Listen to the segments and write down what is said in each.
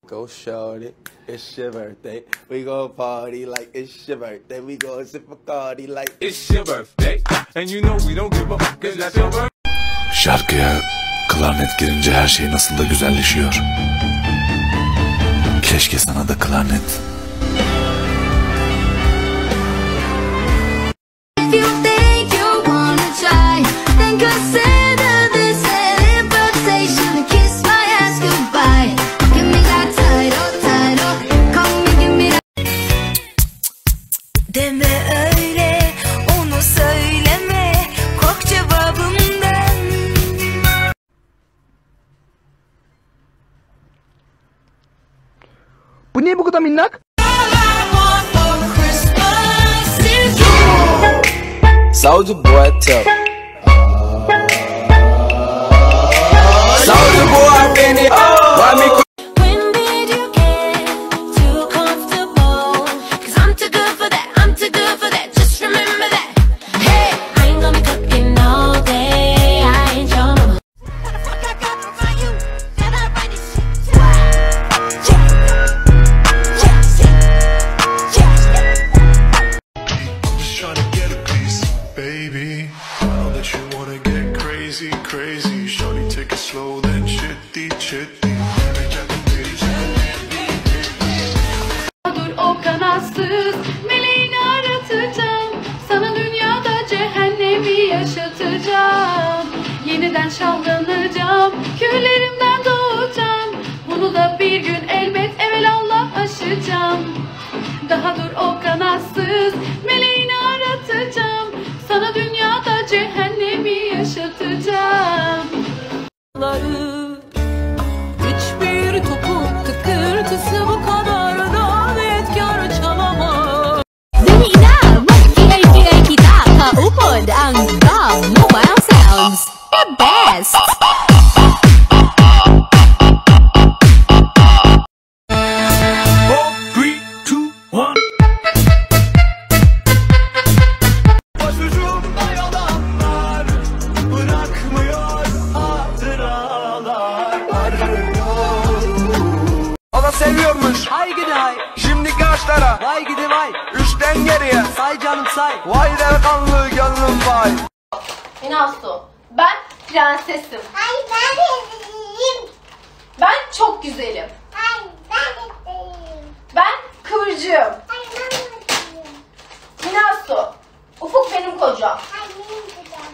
Go shorty, it's your birthday. We go party like it's your birthday. We go sip a party like it's your birthday. And you know we don't give a fuck 'cause that's your birthday. Şarkıya klarnet girince her şey nasıl da güzelleşiyor. Keşke sana da klarnet. Deme öyle, onu söyleme, kork cevabımdan. Bu niye bu kadar minnak? Soulja Boy tell. Soulja Boy been it. Why me? Baby, now that you wanna get crazy, crazy, shorty take it slow, then chitty, chitty. Dur o kanatsız meleğini aratacağım, sana dünyada cehennemi yaşatacağım. Yeniden şahlanacağım, küllerimden doğacağım. Bunu da bir gün elbet evelallah aşacağım. Daha dur o kanatsız meleğini aratacağım, sana dünyada cehennemi yaşatacağım. Hiçbir topuk tıkırtısı bu kadar davetkar çalamaz. Duniya makiay kita kaupod ang Dog Mobile Sounds, the best. 3, 2, 1. Seviyormuş. Hay gidi hay. Şimdi kaçlara? Vay gidi vay. 3'ten geriye. Say canım say. Vay delikanlı gönlüm vay. Minasu, ben prensesim. Hayır, ben de değilim. Ben çok güzelim. Hayır, ben de değilim. Ben kıvırcığım. Hayır, ben de değilim. Minasu, Ufuk benim kocam. Hayır, benim kocam.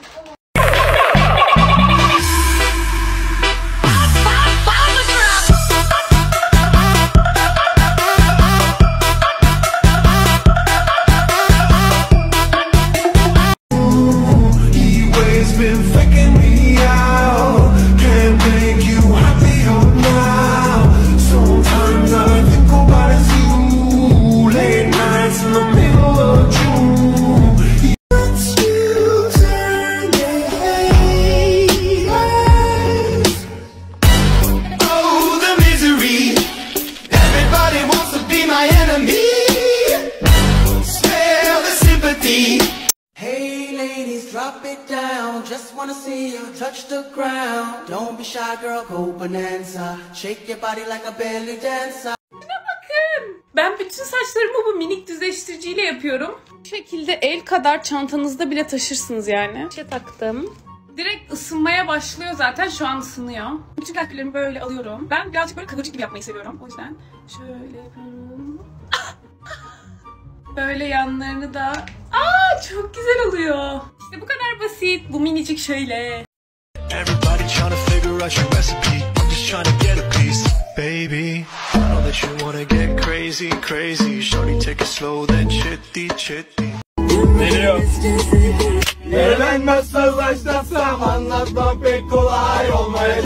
Been faking me out, can't make you happier now. Sometimes I think about it's you, late nights in the middle of June. Once you turn oh, the misery. Everybody wants to be my enemy. Spare the sympathy. Hey ladies, drop it down. Just wanna see you touch the ground. Don't be shy girl, go bonanza. Shake your body like a belly dancer. Bakın, ben bütün saçlarımı bu minik düzleştiriciyle yapıyorum. Bu şekilde el kadar çantanızda bile taşırsınız yani. Bir şey taktım. Direkt ısınmaya başlıyor zaten, şu an ısınıyor. Bütün kalplerimi böyle alıyorum. Ben birazcık böyle kıvırcık gibi yapmayı seviyorum. O yüzden şöyle yapıyorum. Böyle yanlarını da... Aa, çok güzel oluyor. İşte bu kadar basit. Bu minicik şöyle. Everybody trying to figure out your recipe. I'm just trying to get a piece. Baby, I know that you wanna get crazy, crazy. Shorty take it slow, then chitty, chitty. Geliyor. Ben nasıl başlasam anlatmam pek kolay olmayacak.